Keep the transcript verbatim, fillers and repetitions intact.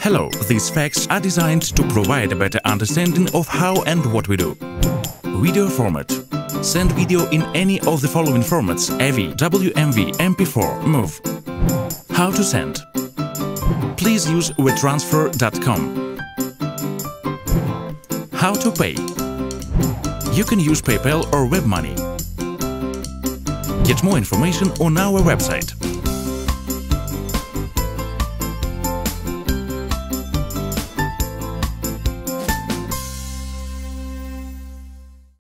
Hello, these facts are designed to provide a better understanding of how and what we do. Video format. Send video in any of the following formats: A V, W M V, M P four, MOV. How to send. Please use WeTransfer dot com. How to pay. You can use PayPal or WebMoney. Get more information on our website.